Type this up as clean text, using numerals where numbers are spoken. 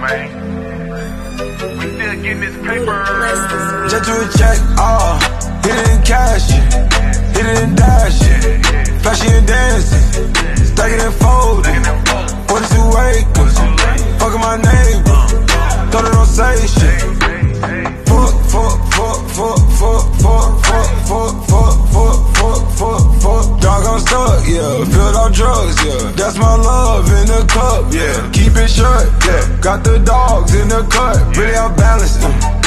man. We still getting this paper. Just do a check, hit it in cash, hit it in dash, flashy and dancing, stack it and fold it. 42 acres, fucking my neighbor, thought it don't say shit. Dog, I'm stuck, yeah, filled out drugs, yeah. That's my love in the cup, yeah. Keep it shut, yeah. Got the dogs in the cut, really out balanced,